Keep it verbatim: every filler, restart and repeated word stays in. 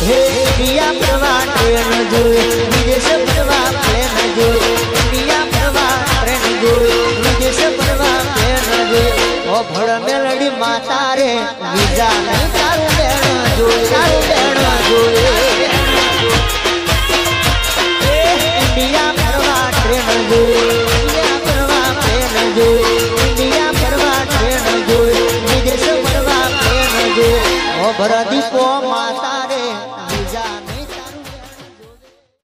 હે ઇન્ડિયા ફરવા ટ્રેન જોઈ વિદેશ ફરવા પ્લેન જોઈ ઇન્ડિયા ફરવા ટ્રેન જોઈ વિદેશ ફરવા પ્લેન જોઈ ઓ ભળ મેલડી માતા રે વિઝા નહીં તારું બેણ જોઈ તારું બેણ જોઈ ઇન્ડિયા ફરવા ટ્રેન જોઈ ઇન્ડિયા ફરવા પ્લેન જોઈ ઇન્ડિયા ફરવા ટ્રેન જોઈ વિદેશ ફરવા પ્લેન જોઈ ઓ ભરતી